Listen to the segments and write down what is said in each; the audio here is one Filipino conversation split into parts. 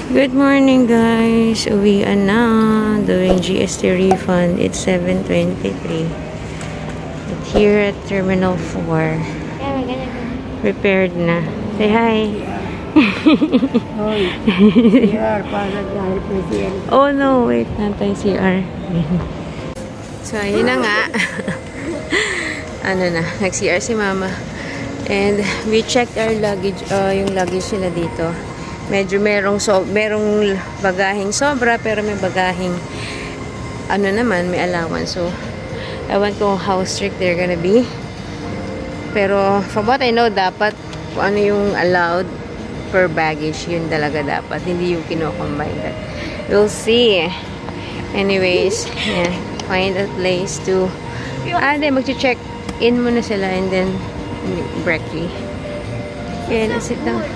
Good morning guys, uwian na, doing GST refund. It's 7:23 here at Terminal 4. Prepared na. Say hi. Oh no, wait, nantay CR. So ayun na nga. Ano na, nag-CR si mama. And we checked our luggage, yung luggage nila dito. Medyo merong bagaheng sobra, pero may bagaheng ano naman, may allowance. So, ewan ko how strict they're gonna be. Pero, from what I know, dapat kung ano yung allowed per baggage, yun talaga dapat. Hindi yung kino-combine that. We'll see. Anyways, yeah, find a place to mag-check in muna sila and then brekkie. Okay, let's sit down.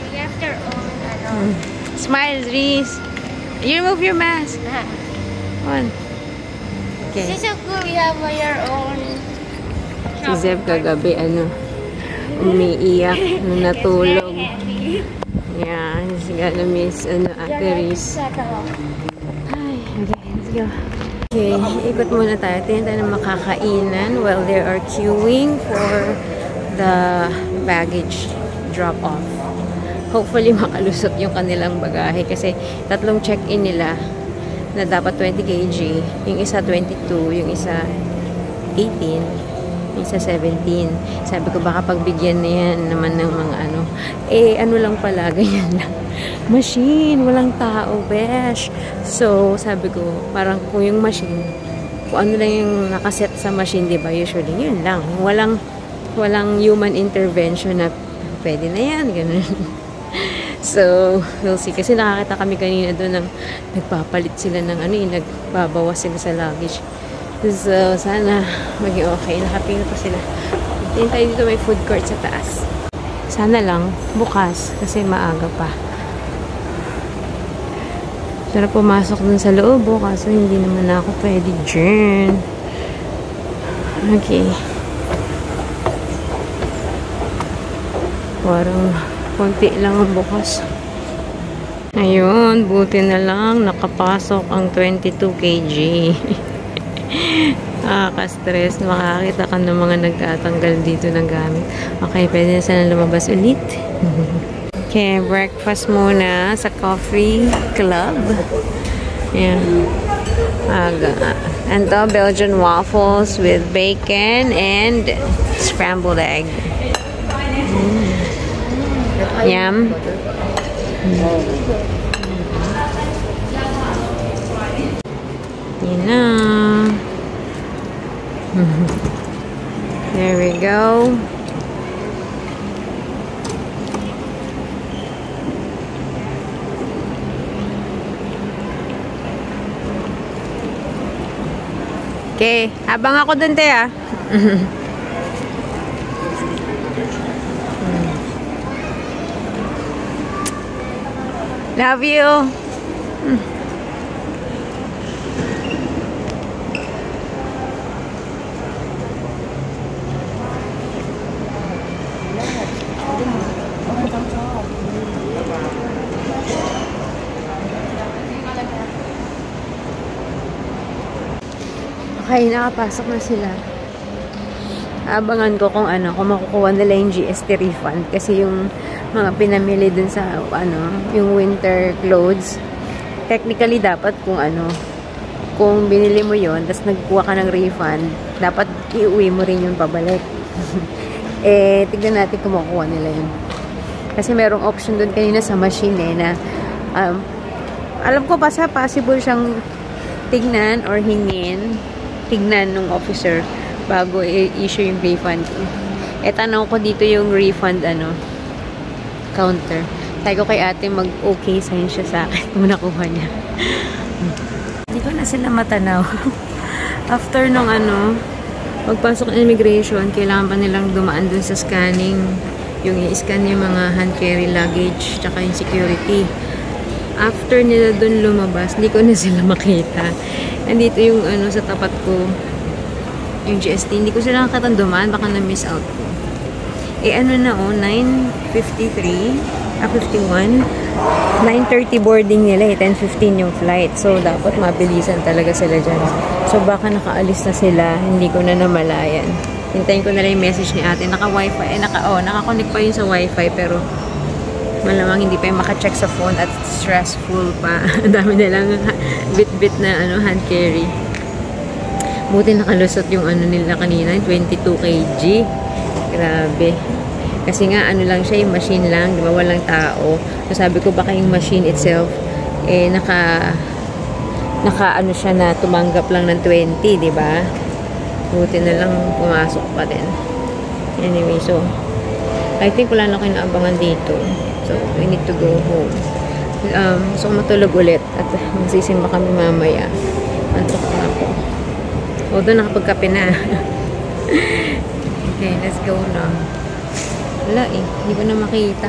Smile, Reese. You remove your mask. One. Okay. This is so cool. We have your own. Si Zeb kagabi, umiiyak nung natulog. Yeah, he's gonna miss, Ate Reese. Ay, okay, let's go. Okay, ikot muna tayo. Tingnan tayo ng makakainan while they are queuing for the baggage drop-off. Hopefully makalusot yung kanilang bagahe kasi tatlong check-in nila na dapat 20 kg, yung isa 22, yung isa 18, yung isa 17. Sabi ko baka pagbigyan na yan naman ng mga ano lang pala, ganyan lang. Machine, walang tao, besh. So, sabi ko, parang kung yung machine, kung ano lang yung nakaset sa machine, diba, usually, yun lang. Walang human intervention na pwede na yan, ganun. So, we'll see. Kasi nakakita kami kanina doon ng nagpapalit sila ng nagbabawas sila sa luggage. So, sana maging okay. Nakapila pa sila. Tingin tayo dito may food court sa taas. Sana lang bukas kasi maaga pa. Sarap pumasok dun sa loob kaso hindi naman ako pwede dyan. Okay. Parang konti lang ang bukas. Ayun, buti na lang nakapasok ang 22 kg. Nakaka-stress. Makakita ka ng mga nagtatanggal dito ng gamit. Okay, pwede na sana lumabas ulit. Okay, breakfast muna sa coffee club. Ayan. And the Belgian waffles with bacon and scrambled egg. Yum. Yun na. There we go. Okay, habang ako dun, te, Love you. Okay, nakapasok na sila. Abangan ko kung makukuha nila yung GST refund kasi yung mga pinamili dun sa yung winter clothes, technically dapat kung binili mo yon tapos nagkuha ka ng refund, dapat iuwi mo rin yung pabalik. Tignan natin kung makukuha nila yun kasi merong option dun kanina sa machine na alam ko possible siyang tignan or tignan ng officer bago i-issue yung refund. Tanong ko dito yung refund counter. Tayo ko kay ate mag-okay sign siya sa akin kung nakuha niya. Hindi ko na sila matanaw. After nung magpasok ng immigration, kailangan pa nilang dumaan dun sa scanning. Yung i-scan yung mga hand carry luggage tsaka yung security. After nila dun lumabas, hindi ko na sila makita. Nandito yung sa tapat ko yung GST. Hindi ko sila nakatang dumaan, baka na-miss out ko. 9:53. 51. 9:30 boarding nila 10:15 yung flight. So, dapat mabilisan talaga sila dyan. So, baka nakaalis na sila. Hindi ko na namalayan. Hintayin ko na lang yung message ni ate. Naka-wifi. Naka-connect pa yun sa wifi. Pero, malamang hindi pa yung maka-check sa phone at stressful pa. Dami nilang bit-bit na hand carry. Buti nakalusot yung nila kanina. 22 kg. Grabe. Kasi nga, lang siya, yung machine lang, di ba, walang tao. So, sabi ko, baka yung machine itself, naka siya na tumanggap lang ng 20, di ba? Buti na lang pumasok pa din. Anyway, so, I think wala na kayo naabangan dito. So, we need to go home. So, matulog ulit at magsisimba kami mamaya. Antok na ako. Although, nakapagkape na. Okay, let's go na. Wala hindi ko na makita.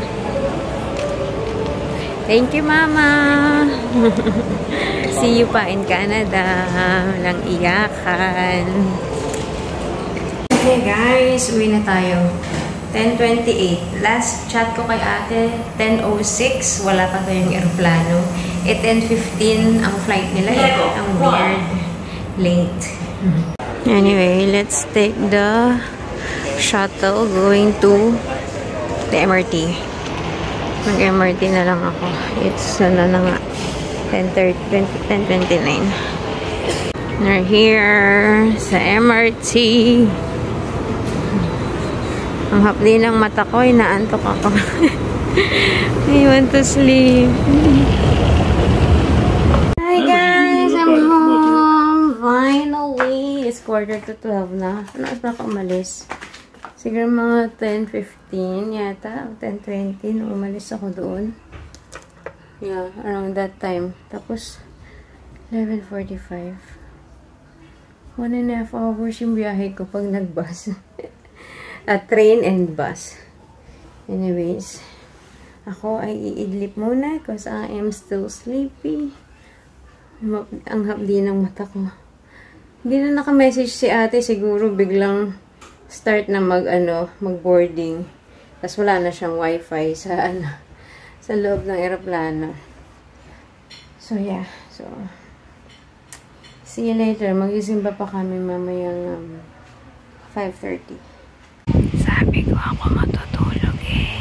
Thank you, Mama! See you pa in Canada. Walang iyakan. Okay, guys. Uwi na tayo. 10:28. Last chat ko kay ate, 10:06. Wala pa tayong aeroplano. 10:15 ang flight nila. Ang weird. Late. Anyway, let's take the shuttle going to the MRT. Mag-MRT na lang ako. It's na nga. 10:29. We're here sa MRT. Ang hapdi ng mata ko, inaantok ako. I want to sleep. Hi guys! I'm home! Finally! It's 11:45 na. Ano oras na ako umalis? Siguro mga 10:15 yata. 10:20 nung umalis ako doon. Yeah, around that time. Tapos, 11:45. 1.5 hours yung biyahe ko pag nag-bus. At train and bus. Anyways, ako ay iidlip muna because I am still sleepy. Ang hapdi ng mata ko. Hindi na naka-message si ate. Siguro biglang start na mag-boarding. Tapos wala na siyang wifi sa sa loob ng eroplano. So yeah, so see you later. Magisimba pa kami mamayang 5:30. Sabi ko ako matutulog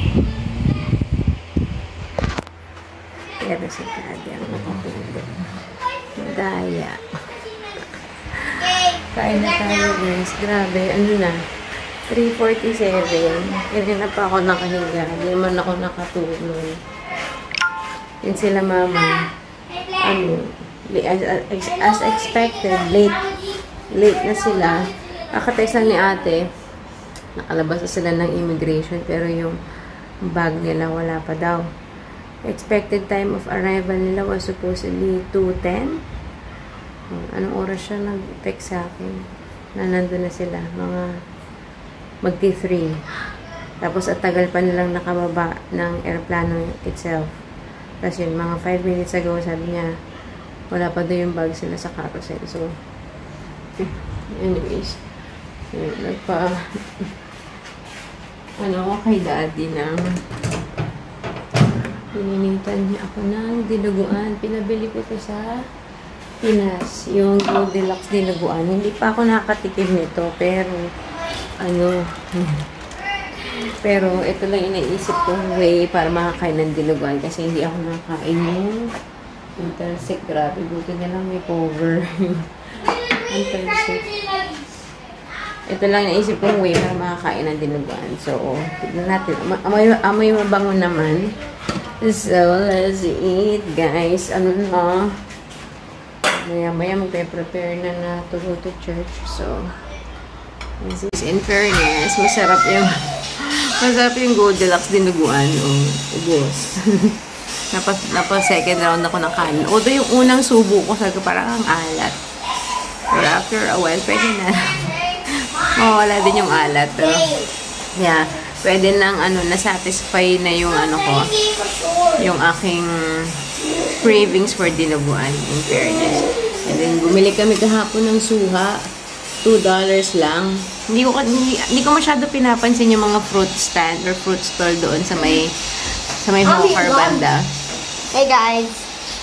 Pero si Daddy ang matutulog. Daya. Kain na tayo guys. Grabe, na? 3:47. Kanina pa ako nakahiga. Hindi man ako nakatulog. Yun sila mama. As expected, late na sila. Akatext lang ni ate. Nakalabas na sila ng immigration. Pero yung bag nila wala pa daw. Expected time of arrival nila was supposedly 2:10. Anong oras siya nag-text sa akin? Na nandun na sila. Mga magti-3. Tapos at tagal pa nilang nakababa ng airplano itself. Tapos yun, mga 5 minutes ago, sabi niya, wala pa doon yung bag sila sa carousel. So, anyways, yun, kay Daddy na pininitan niya ako ng dinuguan. Pinabili ko to sa Pinas, yung Goldilocks dinuguan. Hindi pa ako nakatikim nito, pero pero ito lang inaisip kong way para makakain ng dinuguan kasi hindi ako nakakain yung Intersic. Grabe, buti na lang may cover. Intersic. Ito lang naisip kong way para makakain ng dinuguan. So, tignan natin. Amoy mabango naman. So, let's eat, guys. Maya magpe-prepare na to go to church. So, this is in fairness, masarap yung Goldilocks dinuguan. Ubos. Napa second round ako ng kanin. Although yung unang subo ko, sabi ko parang ang alat. Pero after a while, pwede na. Mawala din yung alat. Pero, yeah, pwede nang na-satisfy na yung ko, yung aking cravings for dinuguan, in fairness. And then, bumili kami kahapon ng suha. $2 lang. Hindi ko masyado pinapansin yung mga fruit stand or fruit stall doon sa may Sa may Hawker banda. Hey guys.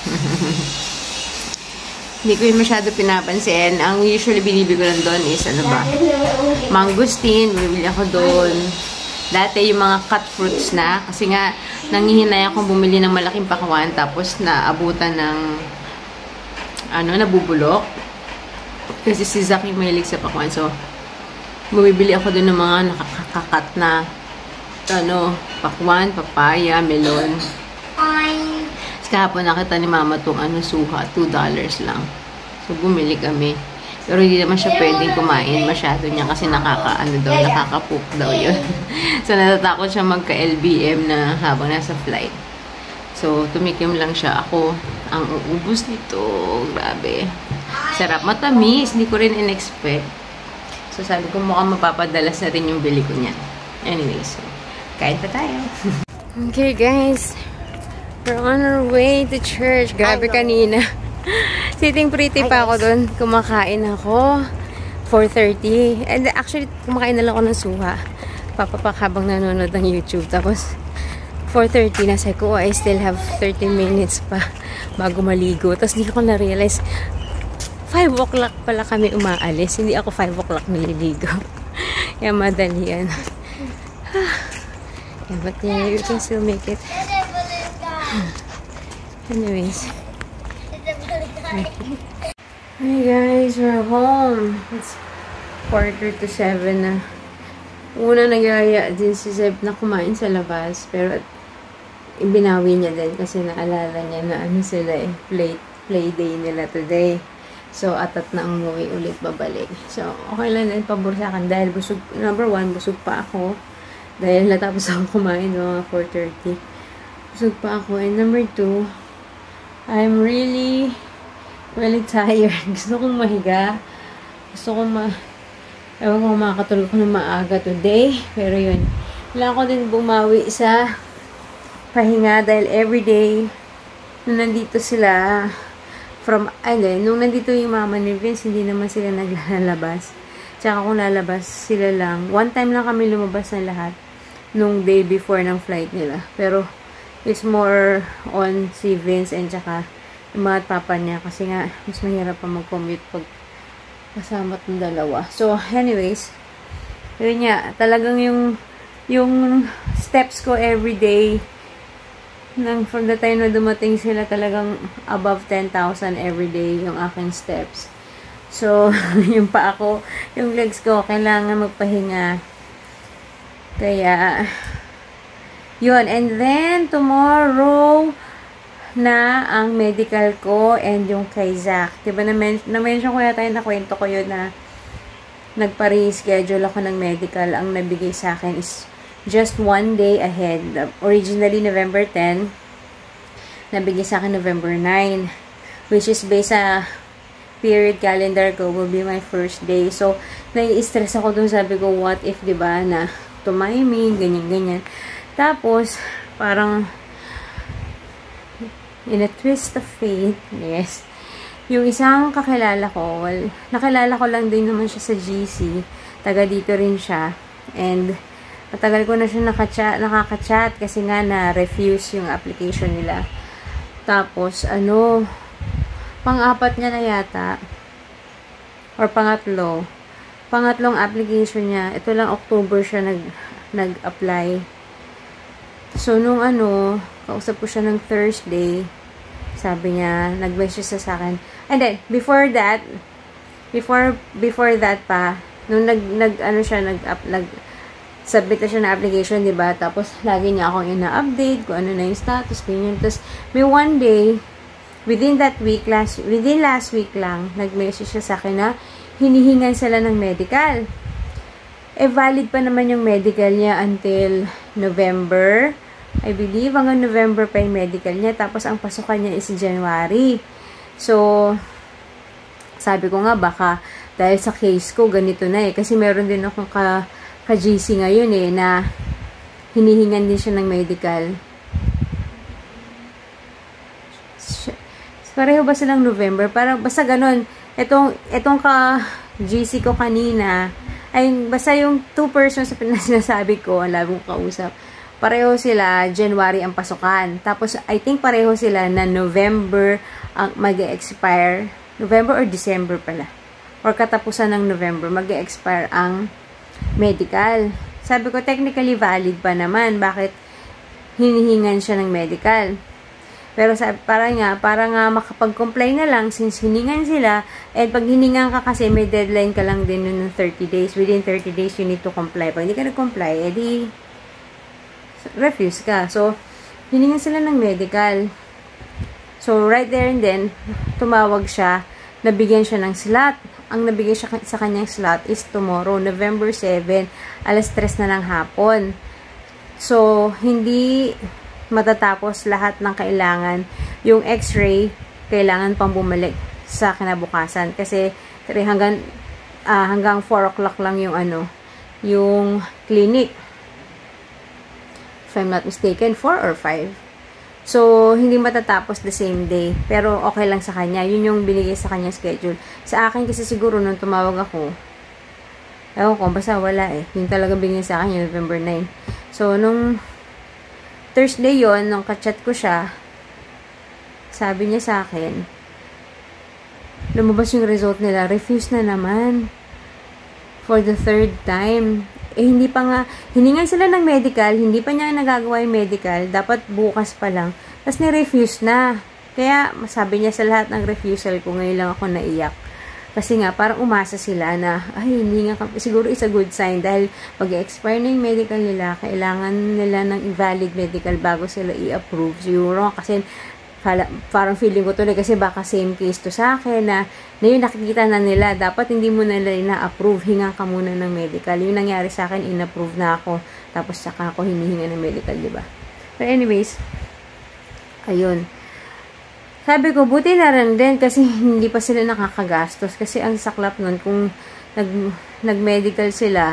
Hindi ko yun masyado pinapansin. Ang usually binibili ko lang doon is, ano ba? Mangosteen. Bumibili ako doon. Dati yung mga cut fruits na. Kasi nga, nangihinay akong bumili ng malaking pakwan. Tapos naabutan ng, nabubulok. Kasi si Zach yung mahilig sa pakwan. So, bumibili ako doon ng mga nakakakat na, pakwan, papaya, melon. Kahapon nakita ni Mama itong suha, $2 lang. So, bumili kami. Pero hindi naman siya pwedeng kumain masyado niya kasi nakaka-poop daw yun. So, natatakot siya magka-LBM na habang nasa flight. So, tumikim lang siya. Ako, ang uubos nito. Grabe. Sarap. Matamis. Hindi ko rin in-expect. So, sabi ko mukhang mapapadalas na rin yung bili ko niyan. Anyway, so, kain pa tayo. Okay, guys. We're on our way to church. Grabe kanina. Sitting pretty pa ako doon. Kumakain ako. 4:30. And actually, kumakain na lang ako ng suha. Papapak habang nanonood ng YouTube. Tapos, 4:30 na sabi ko, I still have 30 minutes pa bago maligo. Tapos, hindi ko na-realize, 5 o'clock pala kami umaalis. Hindi ako 5 o'clock naliligo. Yan, madali yan. Yeah, but yeah, you can still make it. Anyways. Hi guys, we're home. It's 6:45 na. Una nagyaya din si Zeb na kumain sa labas. Pero ibinawi niya din kasi naalala niya na sila play day nila today. So, atat na umuwi ulit babalik. So, okay lang din pabor sa akin dahil busog, number 1, busog pa ako. Dahil natapos ako kumain mga 4:30. Busog pa ako. And number 2, I'm really tired. Gusto kong mahiga. Gusto kong ewan ko makakatulog ko ng maaga today. Pero yun. Kailangan ko din bumawi sa pahinga dahil everyday nung nandito sila nung nandito yung mama ni Vince, hindi naman sila naglalabas. Tsaka kung lalabas sila lang. One time lang kami lumabas na lahat nung day before ng flight nila. Pero it's more on si Vince and tsaka yung mga papa niya kasi nga mas mahirap pa mag-commute pag kasama ng dalawa. So, anyways, yun nga, talagang yung steps ko everyday from the time na dumating sila talagang above 10,000 everyday yung aking steps. So, yung pa ako, yung legs ko, kailangan magpahinga. Kaya, yun. And then, tomorrow na ang medical ko and yung kay Zach. Diba, na-mention ko yata yung nakwento ko yun na nagpa-reschedule ako ng medical. Ang nabigay sa akin is just 1 day ahead. Originally, November 10. Nabigay sa akin November 9. Which is based sa period calendar ko will be my first day. So, nai-stress ako dun. Sabi ko, what if, diba, na tumiming, ganyan-ganyan. Tapos, parang in a twist of fate, yes, yung isang kakilala ko, nakilala ko lang din naman siya sa GC, taga dito rin siya, and matagal ko na siya nakaka-chat kasi nga na-refuse yung application nila. Tapos, pang-apat niya na yata, or pangatlong application niya, ito lang October siya nag-apply. So, nung kausap ko siya ng Thursday, sabi niya, nag-message siya sa akin. And then, before that pa, nung nag-submit na siya na application, diba? Tapos, lagi niya akong ina-update kung ano na yung status, ganyan. Tapos, may one day, within last week lang, nag-message siya sa akin na hinihingan sila ng medical. Valid pa naman yung medical niya until November. I believe, hanggang November pa yung medical niya. Tapos, ang pasukan niya is January. So, sabi ko nga, baka, dahil sa case ko, ganito na Kasi meron din akong ka-GC ngayon na hinihingan din siya ng medical. Pareho ba silang November? Parang, basta ganun. Itong ka-GC ko kanina, ay, basta yung 2 persons na sinasabi ko, ang labong kausap, pareho sila, January ang pasukan. Tapos, I think pareho sila na November ang mag-expire. November or December pala. Or katapusan ng November, mag-expire ang medical. Sabi ko, technically valid pa naman. Bakit hinihingan siya ng medical? Pero sabi, para nga makapag-comply na lang since hiningan sila, and pag hiningan ka kasi may deadline ka lang din ng 30 days. Within 30 days, you need to comply. Pag hindi ka nag-comply, edi refuse ka. So, hiningan sila ng medical. So, right there and then, tumawag siya, nabigyan siya ng slot. Ang nabigyan siya sa kanyang slot is tomorrow, November 7, alas 3 na ng hapon. So, hindi matatapos lahat ng kailangan. Yung x-ray, kailangan pang bumalik sa kinabukasan. Kasi, hanggang 4 o'clock lang yung yung clinic. If I'm not mistaken, 4 or 5. So, hindi matatapos the same day. Pero, okay lang sa kanya. Yun yung binigay sa kanya schedule. Sa akin kasi siguro, nung tumawag ako, ewan ko, basta wala eh. Yung talaga binigay sa akin, yung November 9. So, nung Thursday yon, nung kachat ko siya, sabi niya sa akin, lumabas yung result nila, refuse na naman. For the 3rd time. Eh, hindi pa nga, hiningan sila ng medical, hindi pa niya nagagawa yung medical, dapat bukas pa lang. Tapos ni-refuse na. Kaya, sabi niya sa lahat ng refusal ko, ngayon lang ako naiyak. Kasi nga, parang umasa sila na, ay, hindi nga, siguro is a good sign dahil mag-expire na yung medical nila, kailangan nila ng invalid medical bago sila i-approve. Siguro, kasi parang feeling ko tuloy kasi baka same case to sa akin na yun nakikita na nila, dapat hindi mo na nila na-approve, hinga ka muna ng medical. Yung nangyari sa akin, in-approve na ako, tapos saka ako hinihinga ng medical, diba? But anyways, ayun. Sabi ko, buti na rin din kasi hindi pa sila nakakagastos. Kasi ang saklap nun, kung nag-medical sila,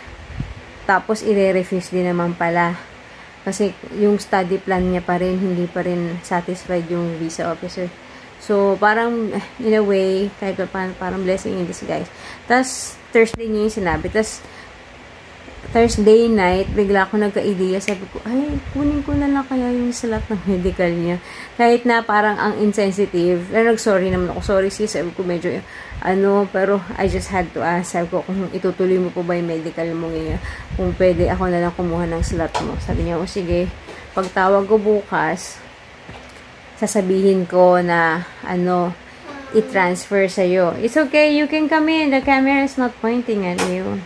tapos i-refuse din naman pala. Kasi yung study plan niya pa rin, hindi pa rin satisfied yung visa officer. So, parang, in a way, kahit pa parang blessing in disguise. Tapos, Thursday niya yung sinabi. Tapos, Thursday night, bigla ako nagka-idea. Sabi ko, ay, kunin ko na lang kaya yung slot ng medical niya. Kahit na parang ang insensitive. Pero nag-sorry naman ako. Sorry sis, sabi ko medyo, pero I just had to ask. Sabi ko, kung itutuloy mo po ba yung medical mo ngayon? Kung pwede, ako na lang kumuha ng slot mo. Sabi niya, o sige, pagtawag ko bukas, sasabihin ko na, i-transfer sa'yo. It's okay, you can come in. The camera is not pointing at you.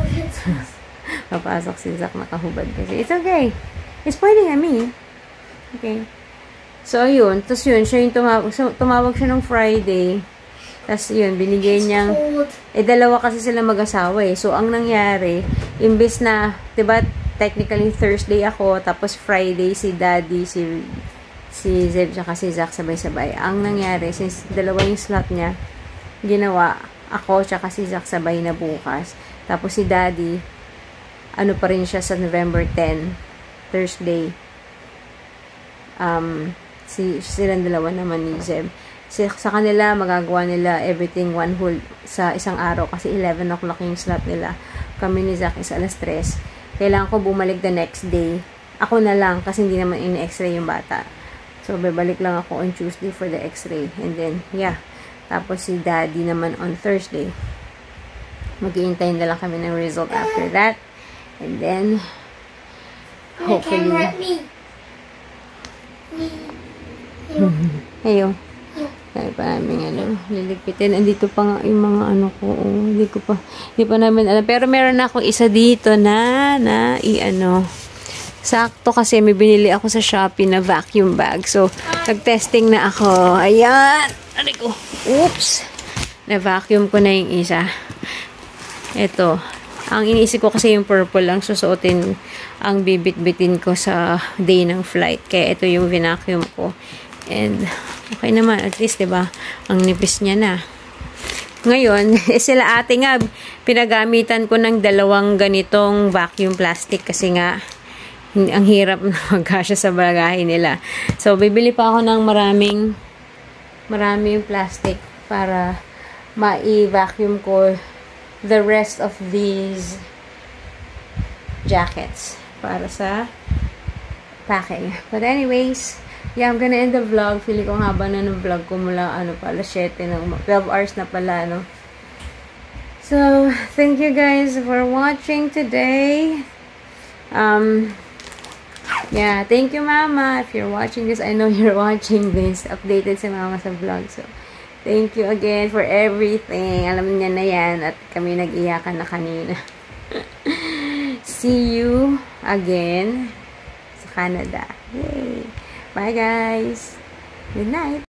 Papasok si Zach, nakahubad kasi. It's okay. It's pointing at me. Okay. So, ayun. Tapos yun, siya yung tumawag. So, tumawag siya ng Friday. Tapos yun, binigay niyang, dalawa kasi sila mag-asawa eh. So, ang nangyari, imbes na, diba, technically Thursday ako, tapos Friday si Daddy, si Zeb, tsaka si Zach sabay-sabay. Ang nangyari, since dalawa yung slot niya, ginawa, ako, tsaka si Zach sabay na bukas. Tapos si Daddy, pa rin siya sa November 10, Thursday. Silang dalawa naman ni Zeb. Sa kanila, magagawa nila everything one whole sa isang araw kasi 11 o'clock yung slot nila. Kami ni Zach is alas 3. Kailangan ko bumalik the next day. Ako na lang kasi hindi naman in-x-ray yung bata. So, babalik lang ako on Tuesday for the x-ray. And then, yeah. Tapos si Daddy naman on Thursday. Mag-iintay na lang kami ng result after that. And then, hopefully, ayun. Dahil pa namin, liligpitin. Andito pa nga yung mga ko. Hindi pa namin alam. Pero meron na ako isa dito na sakto kasi may binili ako sa Shopee na vacuum bag. So, nag-testing na ako. Ayan. Ano ko? Oops. Na-vacuum ko na yung isa. Ito. Ang iniisip ko kasi yung purple lang susuotin ang bibit-bitin ko sa day ng flight. Kaya ito yung vacuum ko. And, okay naman. At least, diba, ang nipis niya na. Ngayon, sila ate nga, pinagamitan ko ng 2 ganitong vacuum plastic kasi nga, ang hirap na magkasya sa bagahe nila. So, bibili pa ako ng maraming plastic para ma-vacuum ko the rest of these jackets para sa packing. But anyways, yeah, I'm gonna end the vlog. Feeling ko haba na ng vlog ko mula, 7 ng 12 hours na pala, So, thank you guys for watching today. Yeah, thank you, Mama. If you're watching this, I know you're watching this. Updated si Mama sa vlog. So, thank you again for everything. Alam niya na yan. At kami nag-iyakan na kanina. See you again sa Canada. Yay! Bye, guys. Good night.